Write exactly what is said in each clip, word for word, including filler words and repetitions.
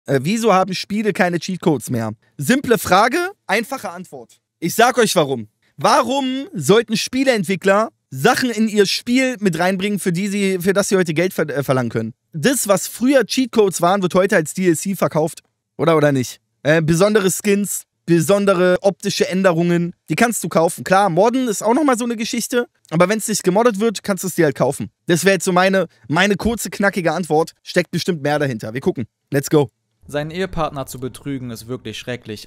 Äh, wieso haben Spiele keine Cheatcodes mehr? Simple Frage, einfache Antwort. Ich sag euch warum. Warum sollten Spieleentwickler Sachen in ihr Spiel mit reinbringen, für, die sie, für das sie heute Geld ver äh, verlangen können? Das, was früher Cheatcodes waren, wird heute als D L C verkauft. Oder oder nicht? Äh, besondere Skins, besondere optische Änderungen, die kannst du kaufen. Klar, modden ist auch nochmal so eine Geschichte, aber wenn es nicht gemoddet wird, kannst du es dir halt kaufen. Das wäre jetzt so meine, meine kurze, knackige Antwort. Steckt bestimmt mehr dahinter. Wir gucken. Let's go. Seinen Ehepartner zu betrügen ist wirklich schrecklich.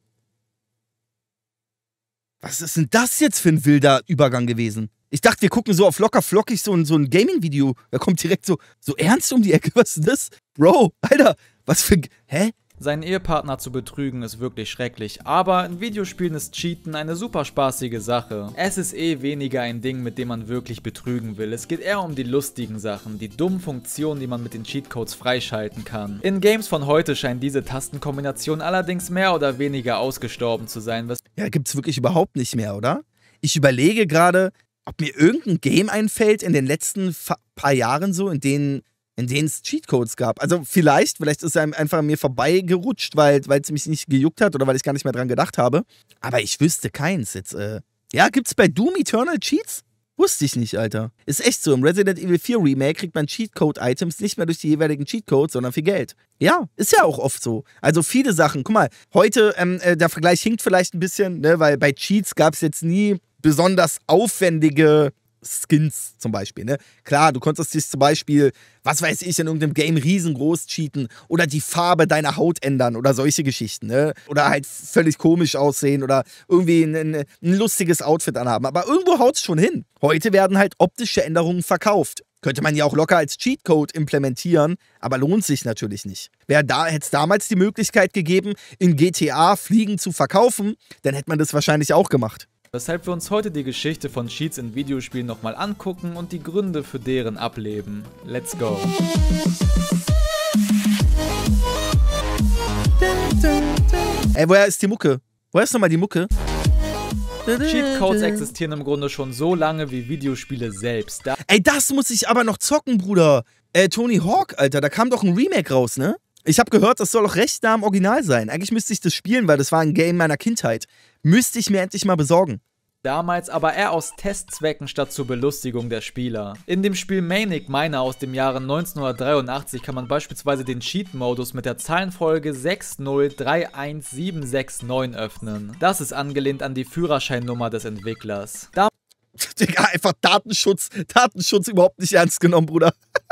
Was ist denn das jetzt für ein wilder Übergang gewesen? Ich dachte, wir gucken so auf locker flockig so ein, so ein Gaming-Video. Da kommt direkt so, so ernst um die Ecke. Was ist das? Bro, Alter, was für... Hä? Seinen Ehepartner zu betrügen ist wirklich schrecklich, aber in Videospielen ist Cheaten eine super spaßige Sache. Es ist eh weniger ein Ding, mit dem man wirklich betrügen will. Es geht eher um die lustigen Sachen, die dummen Funktionen, die man mit den Cheatcodes freischalten kann. In Games von heute scheint diese Tastenkombination allerdings mehr oder weniger ausgestorben zu sein. Was ja, gibt's wirklich überhaupt nicht mehr, oder? Ich überlege gerade, ob mir irgendein Game einfällt in den letzten paar Jahren so, in denen in denen es Cheatcodes gab. Also vielleicht, vielleicht ist er einfach an mir vorbeigerutscht, weil es mich nicht gejuckt hat oder weil ich gar nicht mehr dran gedacht habe. Aber ich wüsste keins jetzt. Äh ja, gibt's bei Doom Eternal Cheats? Wusste ich nicht, Alter. Ist echt so, im Resident Evil vier Remake kriegt man Cheatcode-Items nicht mehr durch die jeweiligen Cheatcodes, sondern für Geld. Ja, ist ja auch oft so. Also viele Sachen. Guck mal, heute, ähm, äh, der Vergleich hinkt vielleicht ein bisschen, ne, weil bei Cheats gab es jetzt nie besonders aufwendige Skins zum Beispiel, ne? Klar, du konntest dich zum Beispiel, was weiß ich, in irgendeinem Game riesengroß cheaten oder die Farbe deiner Haut ändern oder solche Geschichten, ne? Oder halt völlig komisch aussehen oder irgendwie ein, ein, ein lustiges Outfit anhaben. Aber irgendwo haut's schon hin. Heute werden halt optische Änderungen verkauft. Könnte man ja auch locker als Cheatcode implementieren, aber lohnt sich natürlich nicht. Wäre da, hätte es damals die Möglichkeit gegeben, in G T A Fliegen zu verkaufen, dann hätte man das wahrscheinlich auch gemacht. Weshalb wir uns heute die Geschichte von Cheats in Videospielen nochmal angucken und die Gründe für deren Ableben. Let's go! Ey, woher ist die Mucke? Woher ist nochmal die Mucke? Cheatcodes existieren im Grunde schon so lange wie Videospiele selbst. Da Ey, das muss ich aber noch zocken, Bruder. Äh, Tony Hawk, Alter, da kam doch ein Remake raus, ne? Ich habe gehört, das soll auch recht nah am Original sein. Eigentlich müsste ich das spielen, weil das war ein Game meiner Kindheit. Müsste ich mir endlich mal besorgen. Damals aber eher aus Testzwecken statt zur Belustigung der Spieler. In dem Spiel Manic Miner aus dem Jahre neunzehnhundertdreiundachtzig kann man beispielsweise den Cheat-Modus mit der Zahlenfolge sechs null drei eins sieben sechs neun öffnen. Das ist angelehnt an die Führerscheinnummer des Entwicklers. Da Digga, einfach Datenschutz, Datenschutz überhaupt nicht ernst genommen, Bruder.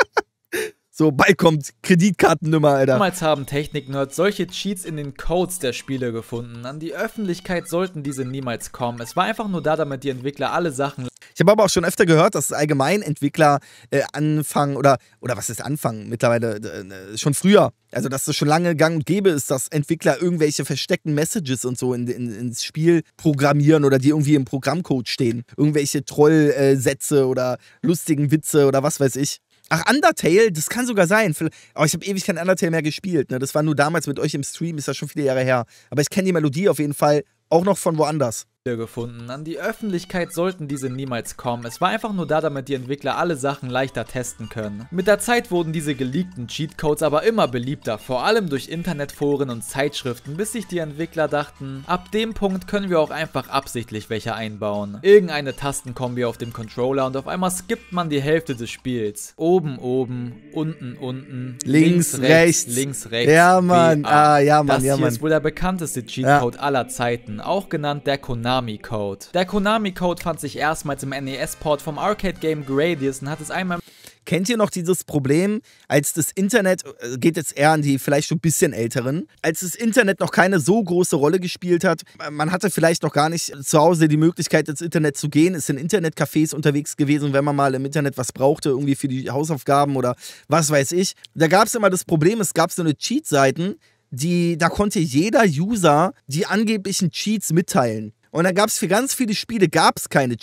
So, beikommt, Kreditkartennummer, Alter. Damals haben Technik-Nerds solche Cheats in den Codes der Spiele gefunden. An die Öffentlichkeit sollten diese niemals kommen. Es war einfach nur da, damit die Entwickler alle Sachen... Ich habe aber auch schon öfter gehört, dass allgemein Entwickler äh, anfangen, oder, oder was ist anfangen, mittlerweile äh, schon früher, also dass es schon lange gang und gäbe ist, dass Entwickler irgendwelche versteckten Messages und so in, in, ins Spiel programmieren oder die irgendwie im Programmcode stehen. Irgendwelche Trollsätze äh, oder lustigen Witze oder was weiß ich. Ach, Undertale, das kann sogar sein. Aber ich habe ewig kein Undertale mehr gespielt. Ne? Das war nur damals mit euch im Stream, ist ja schon viele Jahre her. Aber ich kenne die Melodie auf jeden Fall auch noch von woanders. gefunden. An die Öffentlichkeit sollten diese niemals kommen. Es war einfach nur da, damit die Entwickler alle Sachen leichter testen können. Mit der Zeit wurden diese geleakten Cheatcodes aber immer beliebter, vor allem durch Internetforen und Zeitschriften, bis sich die Entwickler dachten, ab dem Punkt können wir auch einfach absichtlich welche einbauen. Irgendeine Tastenkombi auf dem Controller und auf einmal skippt man die Hälfte des Spiels. Oben, oben, unten, unten, links, links rechts, links, rechts. Ja, Mann, ah, ja, Mann, das ja, hier Mann. ist wohl der bekannteste Cheatcode ja. aller Zeiten, auch genannt der Konami-Code. Der Konami-Code fand sich erstmals im N E S-Port vom Arcade-Game Gradius und hat es einmal... Kennt ihr noch dieses Problem, als das Internet, geht jetzt eher an die vielleicht schon ein bisschen Älteren, als das Internet noch keine so große Rolle gespielt hat, man hatte vielleicht noch gar nicht zu Hause die Möglichkeit ins Internet zu gehen, ist in Internetcafés unterwegs gewesen, wenn man mal im Internet was brauchte, irgendwie für die Hausaufgaben oder was weiß ich. Da gab es immer das Problem, es gab so eine Cheat-Seiten, die, da konnte jeder User die angeblichen Cheats mitteilen. Und dann gab es für ganz viele Spiele gab es keine Cheats.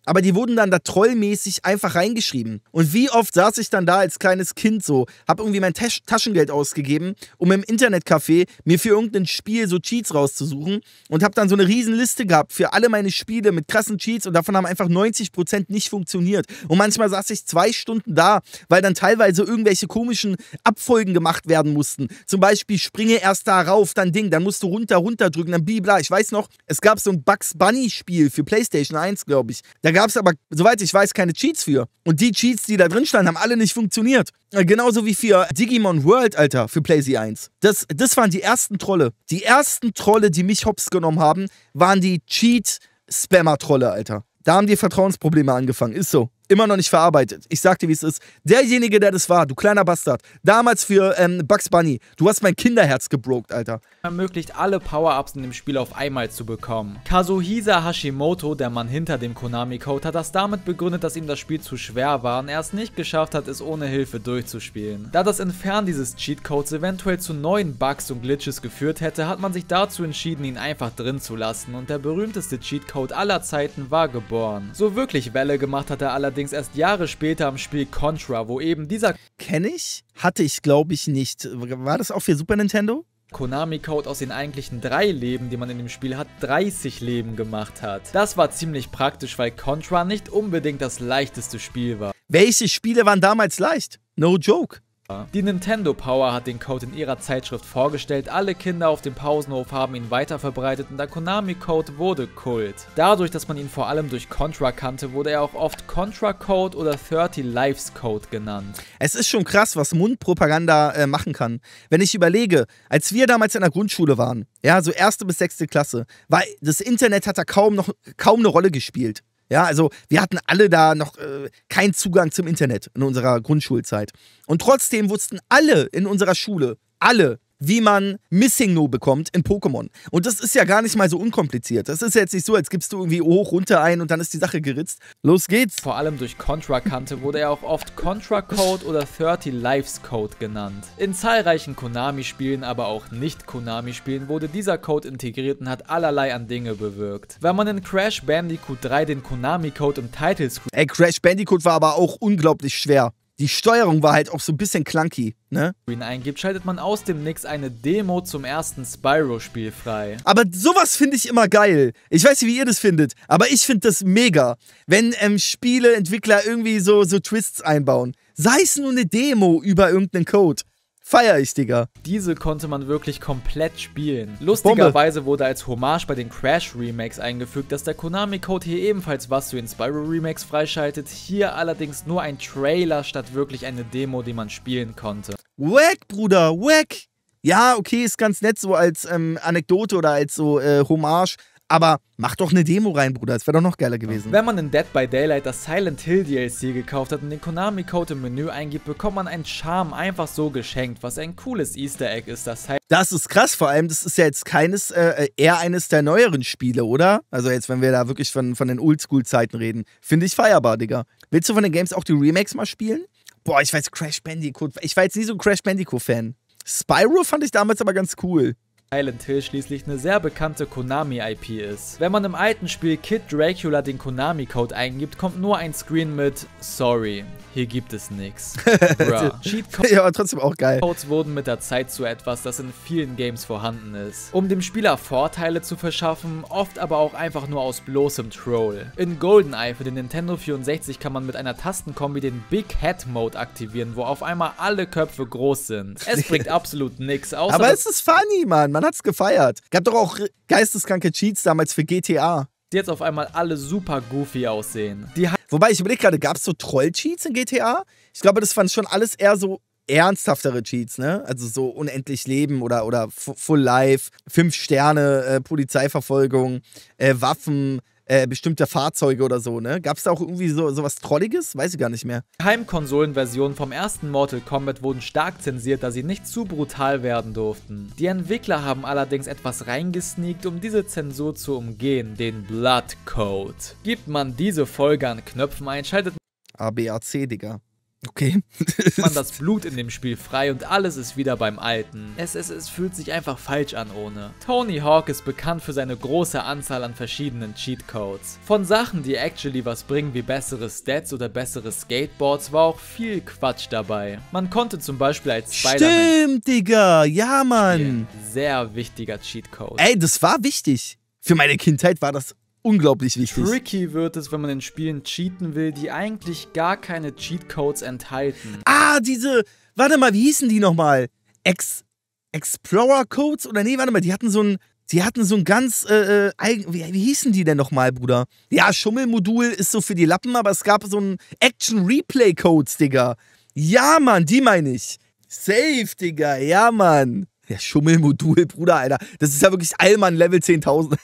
aber die wurden dann da trollmäßig einfach reingeschrieben. Und wie oft saß ich dann da als kleines Kind so, hab irgendwie mein Tasch Taschengeld ausgegeben, um im Internetcafé mir für irgendein Spiel so Cheats rauszusuchen und hab dann so eine riesen Liste gehabt für alle meine Spiele mit krassen Cheats und davon haben einfach neunzig Prozent nicht funktioniert. Und manchmal saß ich zwei Stunden da, weil dann teilweise irgendwelche komischen Abfolgen gemacht werden mussten. Zum Beispiel springe erst da rauf, dann Ding, dann musst du runter, runter drücken, dann bibla. Ich weiß noch, es gab so ein Bugs Bunny Spiel für PlayStation eins, glaube ich. Da gab es aber, soweit ich weiß, keine Cheats für. Und die Cheats, die da drin standen, haben alle nicht funktioniert. Genauso wie für Digimon World, Alter, für PlayStation eins. Das, das waren die ersten Trolle. Die ersten Trolle, die mich hops genommen haben, waren die Cheat-Spammer-Trolle, Alter. Da haben die Vertrauensprobleme angefangen. Ist so. Immer noch nicht verarbeitet. Ich sag dir, wie es ist. Derjenige, der das war, du kleiner Bastard, damals für ähm, Bugs Bunny, du hast mein Kinderherz gebrokt, Alter. Ermöglicht, alle Power-Ups in dem Spiel auf einmal zu bekommen. Kazuhisa Hashimoto, der Mann hinter dem Konami-Code, hat das damit begründet, dass ihm das Spiel zu schwer war und er es nicht geschafft hat, es ohne Hilfe durchzuspielen. Da das Entfernen dieses Cheatcodes eventuell zu neuen Bugs und Glitches geführt hätte, hat man sich dazu entschieden, ihn einfach drin zu lassen und der berühmteste Cheatcode aller Zeiten war geboren. So wirklich Welle gemacht hat er allerdings erst Jahre später am Spiel Contra, wo eben dieser Kenn ich? Hatte ich, glaube ich, nicht. War das auch für Super Nintendo? Konami-Code aus den eigentlichen drei Leben, die man in dem Spiel hat, dreißig Leben gemacht hat. Das war ziemlich praktisch, weil Contra nicht unbedingt das leichteste Spiel war. Welche Spiele waren damals leicht? No joke. Die Nintendo Power hat den Code in ihrer Zeitschrift vorgestellt, alle Kinder auf dem Pausenhof haben ihn weiterverbreitet und der Konami-Code wurde Kult. Dadurch, dass man ihn vor allem durch Contra kannte, wurde er auch oft Contra-Code oder dreißig Lives Code genannt. Es ist schon krass, was Mundpropaganda äh, machen kann. Wenn ich überlege, als wir damals in der Grundschule waren, ja, so erste bis sechste Klasse, war das Internet hat da kaum noch kaum eine Rolle gespielt. Ja, also wir hatten alle da noch äh, keinen Zugang zum Internet in unserer Grundschulzeit. Und trotzdem wussten alle in unserer Schule, alle, wie man Missing No bekommt in Pokémon. Und das ist ja gar nicht mal so unkompliziert. Das ist jetzt nicht so, als gibst du irgendwie hoch, runter ein und dann ist die Sache geritzt. Los geht's. Vor allem durch Contra kannte, wurde er auch oft Contra-Code oder dreißig Lives Code genannt. In zahlreichen Konami-Spielen, aber auch Nicht-Konami-Spielen wurde dieser Code integriert und hat allerlei an Dinge bewirkt. Wenn man in Crash Bandicoot drei den Konami-Code im Titlescreen Ey, Crash Bandicoot war aber auch unglaublich schwer. Die Steuerung war halt auch so ein bisschen clunky, ne? eingibt, schaltet man aus dem Nix eine Demo zum ersten Spyro-Spiel frei. Aber sowas finde ich immer geil. Ich weiß nicht, wie ihr das findet, aber ich finde das mega, wenn ähm, Spieleentwickler irgendwie so, so Twists einbauen. Sei es nur eine Demo über irgendeinen Code. Feier ich, Digga. Diese konnte man wirklich komplett spielen. Lustigerweise Bombe. Wurde als Hommage bei den Crash Remakes eingefügt, dass der Konami-Code hier ebenfalls was zu den Spyro Remakes freischaltet, hier allerdings nur ein Trailer statt wirklich eine Demo, die man spielen konnte. Wack, Bruder, wack! Ja, okay, ist ganz nett so als ähm, Anekdote oder als so äh, Hommage, aber mach doch eine Demo rein, Bruder, das wäre doch noch geiler gewesen. Wenn man in Dead by Daylight das Silent Hill D L C gekauft hat und den Konami-Code im Menü eingibt, bekommt man einen Charme einfach so geschenkt, was ein cooles Easter Egg ist, das Silent Das ist krass, vor allem, das ist ja jetzt keines, äh, eher eines der neueren Spiele, oder? Also jetzt, wenn wir da wirklich von, von den Oldschool-Zeiten reden. Finde ich feierbar, Digga. Willst du von den Games auch die Remakes mal spielen? Boah, ich weiß, Crash Bandicoot, ich war jetzt nie so ein Crash Bandicoot-Fan. Spyro fand ich damals aber ganz cool. Silent Hill schließlich eine sehr bekannte Konami-I P ist. Wenn man im alten Spiel Kid Dracula den Konami-Code eingibt, kommt nur ein Screen mit Sorry, hier gibt es nix. Cheatcodes ja, aber trotzdem auch geil. wurden mit der Zeit zu etwas, das in vielen Games vorhanden ist. Um dem Spieler Vorteile zu verschaffen, oft aber auch einfach nur aus bloßem Troll. In GoldenEye für den Nintendo vierundsechzig kann man mit einer Tastenkombi den Big Head Mode aktivieren, wo auf einmal alle Köpfe groß sind. Es bringt absolut nix, außer aber es ist funny, Mann. Man hat's gefeiert. Gab doch auch geisteskranke Cheats damals für G T A. Die jetzt auf einmal alle super goofy aussehen. Die Wobei, ich überlege gerade, gab es so Troll-Cheats in G T A? Ich glaube, das waren schon alles eher so ernsthaftere Cheats, ne? Also so unendlich Leben oder, oder Full Life, fünf Sterne, äh, Polizeiverfolgung, äh, Waffen, äh, bestimmte Fahrzeuge oder so, ne? Gab es da auch irgendwie so, so was Trolliges? Weiß ich gar nicht mehr. Heimkonsolenversionen vom ersten Mortal Kombat wurden stark zensiert, da sie nicht zu brutal werden durften. Die Entwickler haben allerdings etwas reingesneakt, um diese Zensur zu umgehen, den Blood Code. Gibt man diese Folge an Knöpfen ein, schaltet A B A C, Digga. Okay. Man das Blut in dem Spiel frei und alles ist wieder beim Alten. Es, es, es fühlt sich einfach falsch an ohne. Tony Hawk ist bekannt für seine große Anzahl an verschiedenen Cheatcodes. Von Sachen, die actually was bringen wie bessere Stats oder bessere Skateboards, war auch viel Quatsch dabei. Man konnte zum Beispiel als Spider-Man... Stimmt, Digga. Ja, Mann. Sehr wichtiger Cheatcode. Ey, das war wichtig. Für meine Kindheit war das unglaublich wichtig. Tricky wird es, wenn man in Spielen cheaten will, die eigentlich gar keine Cheatcodes enthalten. Ah, diese, warte mal, wie hießen die nochmal? Ex, Explorer Codes? Oder nee, warte mal, die hatten so ein, die hatten so ein ganz, äh, eigen, wie, wie hießen die denn nochmal, Bruder? Ja, Schummelmodul ist so für die Lappen, aber es gab so ein Action-Replay-Codes, Digga. Ja, Mann, die meine ich. Safe, Digga, ja, Mann. Ja, Schummelmodul, Bruder, Alter. Das ist ja wirklich Allmann Level zehntausend.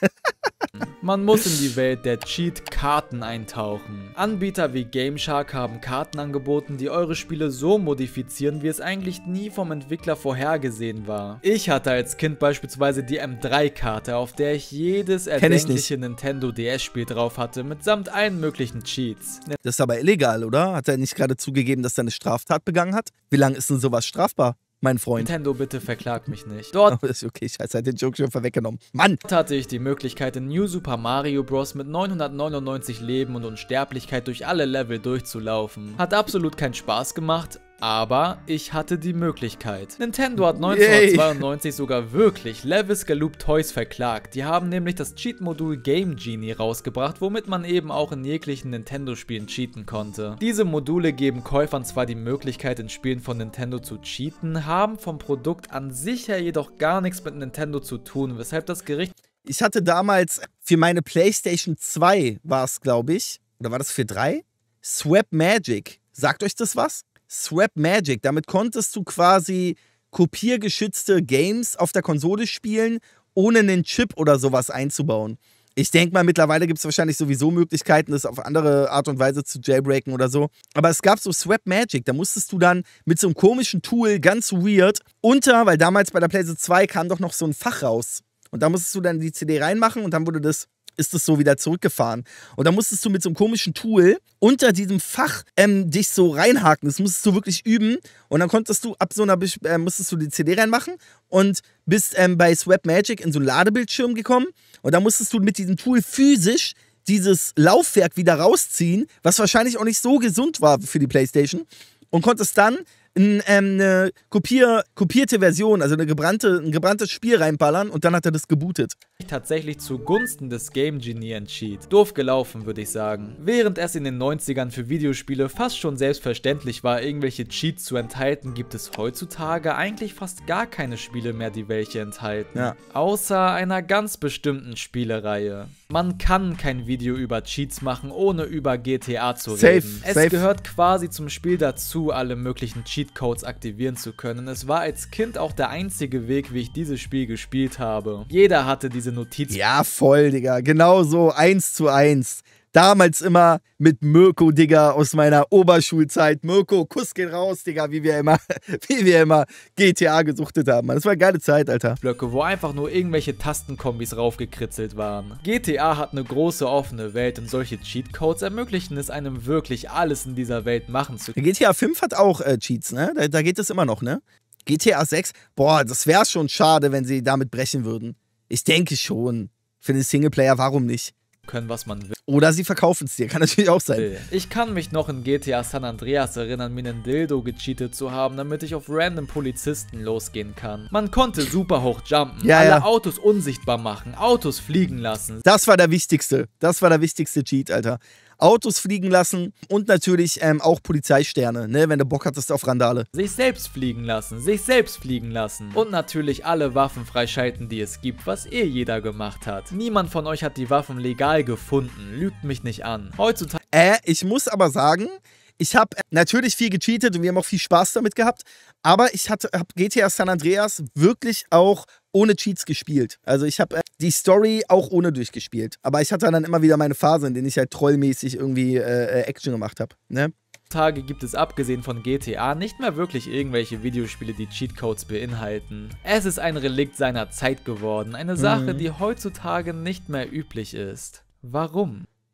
Man muss in die Welt der Cheat-Karten eintauchen. Anbieter wie GameShark haben Karten angeboten, die eure Spiele so modifizieren, wie es eigentlich nie vom Entwickler vorhergesehen war. Ich hatte als Kind beispielsweise die M drei Karte, auf der ich jedes erdenkliche Nintendo D S-Spiel drauf hatte, mitsamt allen möglichen Cheats. Das ist aber illegal, oder? Hat er nicht gerade zugegeben, dass er eine Straftat begangen hat? Wie lange ist denn sowas strafbar? Mein Freund. Nintendo, bitte verklagt mich nicht. Dort oh, ist okay, scheiße, hat den Joke schon vorweggenommen. Mann! hatte ich die Möglichkeit, in New Super Mario Bros. Mit neunhundertneunundneunzig Leben und Unsterblichkeit durch alle Level durchzulaufen. Hat absolut keinen Spaß gemacht, aber ich hatte die Möglichkeit. Nintendo hat neunzehnhundertzweiundneunzig sogar wirklich Levis Galoob Toys verklagt. Die haben nämlich das Cheat-Modul Game Genie rausgebracht, womit man eben auch in jeglichen Nintendo-Spielen cheaten konnte. Diese Module geben Käufern zwar die Möglichkeit, in Spielen von Nintendo zu cheaten, haben vom Produkt an sich ja jedoch gar nichts mit Nintendo zu tun, weshalb das Gericht... Ich hatte damals für meine PlayStation zwei, war es glaube ich, oder war das für drei? Swap Magic. Sagt euch das was? Swap Magic, damit konntest du quasi kopiergeschützte Games auf der Konsole spielen, ohne einen Chip oder sowas einzubauen. Ich denke mal, mittlerweile gibt es wahrscheinlich sowieso Möglichkeiten, das auf andere Art und Weise zu jailbreaken oder so. Aber es gab so Swap Magic, da musstest du dann mit so einem komischen Tool, ganz weird, unter, weil damals bei der PlayStation zwei kam doch noch so ein Fach raus. Und da musstest du dann die C D reinmachen und dann wurde das... ist es so wieder zurückgefahren. Und da musstest du mit so einem komischen Tool unter diesem Fach ähm, dich so reinhaken. Das musstest du wirklich üben. Und dann konntest du ab so einer, äh, musstest du die C D reinmachen und bist ähm, bei Swap Magic in so einen Ladebildschirm gekommen. Und da musstest du mit diesem Tool physisch dieses Laufwerk wieder rausziehen, was wahrscheinlich auch nicht so gesund war für die PlayStation. Und konntest dann in, ähm, eine kopier, kopierte Version, also eine gebrannte, ein gebranntes Spiel reinballern und dann hat er das gebootet. Tatsächlich zugunsten des Game Genie entschied. Doof gelaufen, würde ich sagen. Während es in den neunzigern für Videospiele fast schon selbstverständlich war, irgendwelche Cheats zu enthalten, gibt es heutzutage eigentlich fast gar keine Spiele mehr, die welche enthalten. Ja. Außer einer ganz bestimmten Spielereihe. Man kann kein Video über Cheats machen, ohne über G T A zu safe, reden. Es safe. gehört quasi zum Spiel dazu, alle möglichen Cheatcodes aktivieren zu können. Es war als Kind auch der einzige Weg, wie ich dieses Spiel gespielt habe. Jeder hatte diese Notiz. Ja, voll, Digga. Genau so, eins zu eins. Damals immer mit Mirko, Digga, aus meiner Oberschulzeit. Mirko, Kuss geht raus, Digga, wie wir immer, wie wir immer G T A gesuchtet haben. Das war eine geile Zeit, Alter. Blöcke, wo einfach nur irgendwelche Tastenkombis raufgekritzelt waren. G T A hat eine große offene Welt und solche Cheatcodes ermöglichen es einem wirklich alles in dieser Welt machen zu können. G T A fünf hat auch äh, Cheats, ne? Da, da geht es immer noch, ne? G T A sechs, boah, das wäre schon schade, wenn sie damit brechen würden. Ich denke schon. Für den Singleplayer, warum nicht? Können, was man will. Oder sie verkaufen es dir, kann natürlich auch sein. Ich kann mich noch in G T A San Andreas erinnern, mir einen Dildo gecheatet zu haben, damit ich auf random Polizisten losgehen kann. Man konnte super hoch jumpen, ja, alle ja. Autos unsichtbar machen, Autos fliegen lassen. Das war der wichtigste. Das war der wichtigste Cheat, Alter. Autos fliegen lassen und natürlich ähm, auch Polizeisterne, ne, wenn du Bock hattest auf Randale. Sich selbst fliegen lassen, sich selbst fliegen lassen. Und natürlich alle Waffen freischalten, die es gibt, was eh jeder gemacht hat. Niemand von euch hat die Waffen legal gefunden, lügt mich nicht an. Heutzutage... Äh, ich muss aber sagen, ich habe natürlich viel gecheatet und wir haben auch viel Spaß damit gehabt, aber ich habe G T A San Andreas wirklich auch ohne Cheats gespielt. Also ich habe äh, die Story auch ohne durchgespielt. Aber ich hatte dann immer wieder meine Phase, in denen ich halt trollmäßig irgendwie äh, Action gemacht habe. Ne? Tage gibt es abgesehen von G T A nicht mehr wirklich irgendwelche Videospiele, die Cheatcodes beinhalten. Es ist ein Relikt seiner Zeit geworden, eine Sache, mhm. die heutzutage nicht mehr üblich ist. Warum?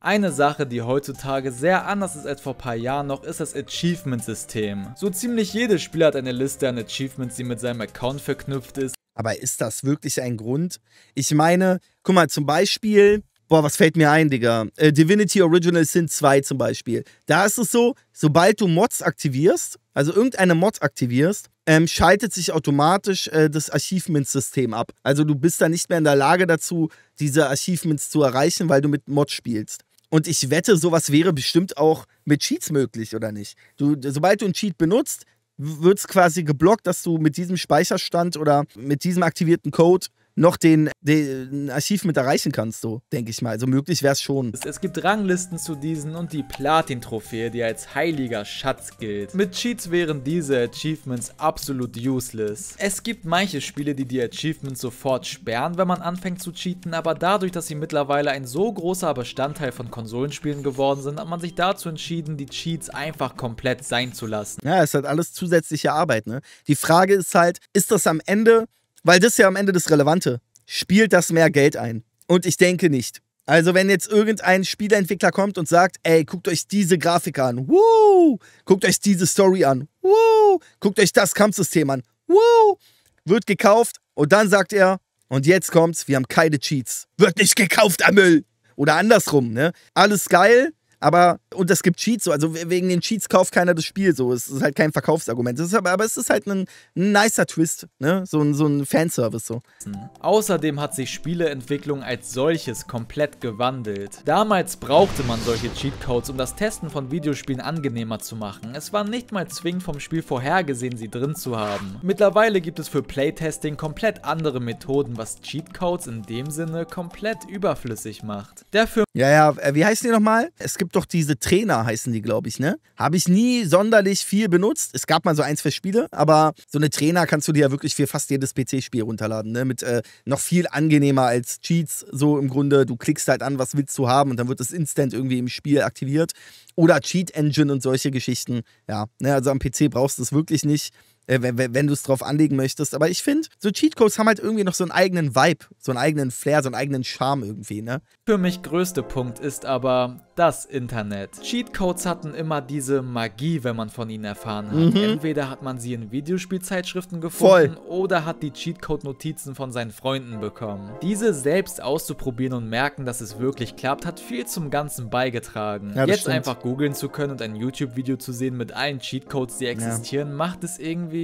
Eine Sache, die heutzutage sehr anders ist als vor ein paar Jahren noch, ist das Achievement-System. So ziemlich jedes Spiel hat eine Liste an Achievements, die mit seinem Account verknüpft ist. Aber ist das wirklich ein Grund? Ich meine, guck mal, zum Beispiel, boah, was fällt mir ein, Digga? Äh, Divinity Original Sin zwei zum Beispiel. Da ist es so, sobald du Mods aktivierst, also irgendeine Mod aktivierst, ähm, schaltet sich automatisch äh, das Achievements-System ab. Also du bist dann nicht mehr in der Lage dazu, diese Achievements zu erreichen, weil du mit Mods spielst. Und ich wette, sowas wäre bestimmt auch mit Cheats möglich, oder nicht? Du, sobald du einen Cheat benutzt, wird es quasi geblockt, dass du mit diesem Speicherstand oder mit diesem aktivierten Code noch den, den Achievement erreichen kannst, so, denke ich mal. Also möglich wäre es schon. Es gibt Ranglisten zu diesen und die Platin-Trophäe, die als heiliger Schatz gilt. Mit Cheats wären diese Achievements absolut useless. Es gibt manche Spiele, die die Achievements sofort sperren, wenn man anfängt zu cheaten, aber dadurch, dass sie mittlerweile ein so großer Bestandteil von Konsolenspielen geworden sind, hat man sich dazu entschieden, die Cheats einfach komplett sein zu lassen. Ja, es ist halt alles zusätzliche Arbeit, ne? Die Frage ist halt, ist das am Ende... Weil das ist ja am Ende das Relevante. Spielt das mehr Geld ein? Und ich denke nicht. Also wenn jetzt irgendein Spieleentwickler kommt und sagt, ey, guckt euch diese Grafik an. Woo! Guckt euch diese Story an. Woo! Guckt euch das Kampfsystem an. Woo! Wird gekauft und dann sagt er, und jetzt kommt's, wir haben keine Cheats. Wird nicht gekauft am Müll. Oder andersrum, ne? Alles geil. Aber, und es gibt Cheats, so, also wegen den Cheats kauft keiner das Spiel, so, es ist halt kein Verkaufsargument, es ist aber, aber es ist halt ein, ein nicer Twist, ne, so ein, so ein Fanservice, so. Außerdem hat sich Spieleentwicklung als solches komplett gewandelt. Damals brauchte man solche Cheatcodes, um das Testen von Videospielen angenehmer zu machen. Es war nicht mal zwingend vom Spiel vorhergesehen, sie drin zu haben. Mittlerweile gibt es für Playtesting komplett andere Methoden, was Cheatcodes in dem Sinne komplett überflüssig macht. Der Firma Ja, ja, wie heißen die nochmal? Es gibt doch diese Trainer, heißen die, glaube ich, ne? Habe ich nie sonderlich viel benutzt. Es gab mal so ein, zwei Spiele, aber so eine Trainer kannst du dir ja wirklich für fast jedes P C-Spiel runterladen, ne? Mit äh, noch viel angenehmer als Cheats, so im Grunde. Du klickst halt an, was willst du haben und dann wird es instant irgendwie im Spiel aktiviert. Oder Cheat Engine und solche Geschichten. Ja, ne? Also am P C brauchst du es wirklich nicht. Wenn, wenn, wenn du es drauf anlegen möchtest. Aber ich finde, so Cheatcodes haben halt irgendwie noch so einen eigenen Vibe, so einen eigenen Flair, so einen eigenen Charme irgendwie, ne? Für mich größte Punkt ist aber das Internet. Cheatcodes hatten immer diese Magie, wenn man von ihnen erfahren hat. Mhm. Entweder hat man sie in Videospielzeitschriften gefunden Voll. Oder hat die Cheatcode-Notizen von seinen Freunden bekommen. Diese selbst auszuprobieren und merken, dass es wirklich klappt, hat viel zum Ganzen beigetragen. Ja, Jetzt stimmt. einfach googeln zu können und ein YouTube-Video zu sehen mit allen Cheatcodes, die existieren, ja. macht es irgendwie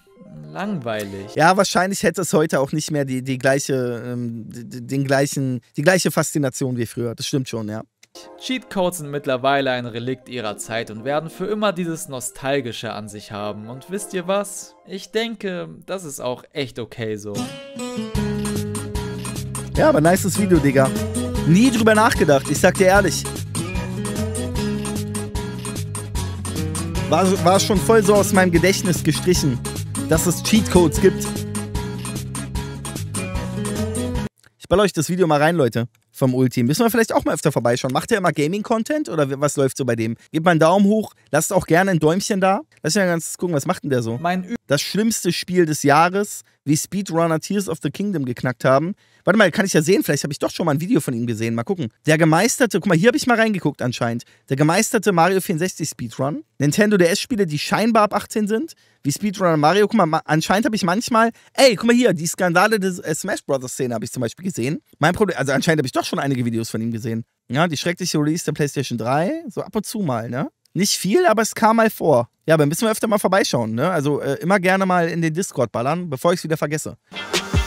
langweilig. Ja, wahrscheinlich hätte es heute auch nicht mehr die, die gleiche, ähm, den gleichen, die gleiche Faszination wie früher. Das stimmt schon, ja. Cheatcodes sind mittlerweile ein Relikt ihrer Zeit und werden für immer dieses Nostalgische an sich haben. Und wisst ihr was? Ich denke, das ist auch echt okay so. Ja, aber nices Video, Digga. Nie drüber nachgedacht, ich sag dir ehrlich. War, war schon voll so aus meinem Gedächtnis gestrichen, dass es Cheatcodes gibt. Ich baller euch das Video mal rein, Leute, vom Ulti. Müssen wir vielleicht auch mal öfter vorbeischauen. Macht ihr immer Gaming-Content oder was läuft so bei dem? Gebt mal einen Daumen hoch, lasst auch gerne ein Däumchen da. Lass mich mal ganz gucken, was macht denn der so? Mein Ü das schlimmste Spiel des Jahres, wie Speedrunner Tears of the Kingdom geknackt haben. Warte mal, kann ich ja sehen, vielleicht habe ich doch schon mal ein Video von ihm gesehen. Mal gucken. Der gemeisterte, guck mal, hier habe ich mal reingeguckt anscheinend. Der gemeisterte Mario vierundsechzig Speedrun. Nintendo D S-Spiele, die scheinbar ab achtzehn sind. Wie Speedrunner Mario. Guck mal, anscheinend habe ich manchmal, ey, guck mal hier, die Skandale der äh, Smash Brothers Szene habe ich zum Beispiel gesehen. Mein Problem, also anscheinend habe ich doch schon einige Videos von ihm gesehen. Ja, die schreckliche Release der PlayStation drei. So ab und zu mal, ne? Nicht viel, aber es kam mal vor. Ja, aber müssen wir öfter mal vorbeischauen, ne? Also äh, immer gerne mal in den Discord ballern, bevor ich es wieder vergesse.